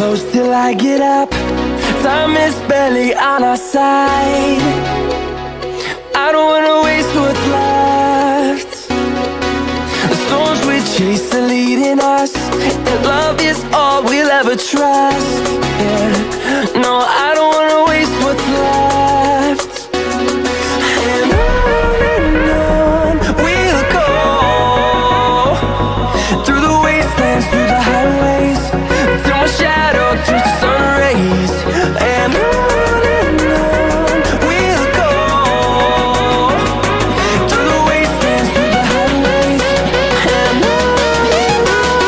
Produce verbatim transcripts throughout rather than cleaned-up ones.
close till I get up. Time is barely on our side. I don't wanna waste what's left. The storms we chase are leading us, and love is all we'll ever trust. Yeah, no, I don't wanna waste what's left. And on and on we'll go, through the wastelands, through the highways, till my shadow turns to sun rays. And on and on we'll go, through the wastelands, through the highways, and on and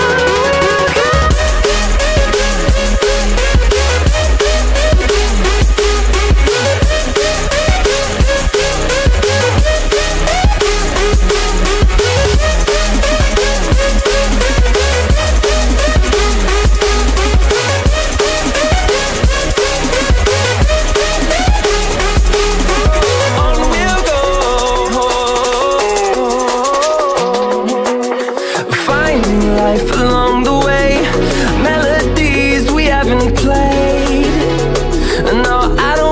along the way, melodies we haven't played. No, I don't